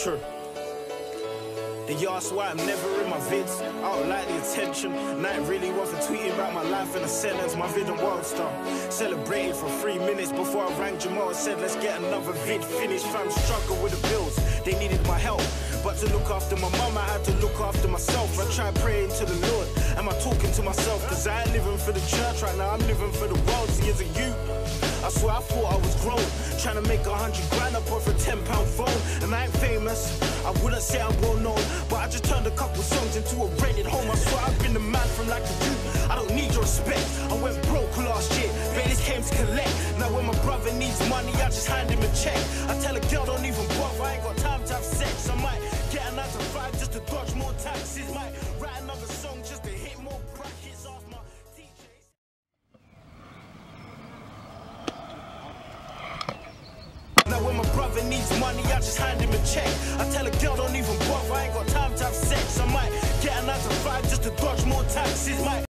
True. They ask why I'm never in my vids. I don't like the attention. And I ain't really worth tweeting about my life in a sentence. My vid and world star. Celebrated for 3 minutes before I rang Jamal and said, let's get another vid finished. Fam, struggle with the bills. They needed my help. But to look after my mum, I had to look after myself. I tried praying to the Lord. Am I talking to myself? Cause I ain't living for the church right now. I'm living for the world. See, as a youth, I swear I thought I was grown. Trying to make 100 grand up off a £10 phone. And I ain't famous. I wouldn't say I'm well known, but I just turned a couple songs into a rented home. I swear I've been the man from like a youth. I don't need your respect. I went broke last year. Bailies came to collect. Now when my brother needs money, I just hand him a check. I tell a girl don't even bother. I ain't got time to have sex. I might get a 9 to 5 just to dodge more taxes. Might write another song just to hit more brackets off my DJs. Now when my brother needs money, I just hand him a check. I tell a girl don't even bother. I ain't got time to have sex. I might get a 9 to 5 just to dodge more taxes. Might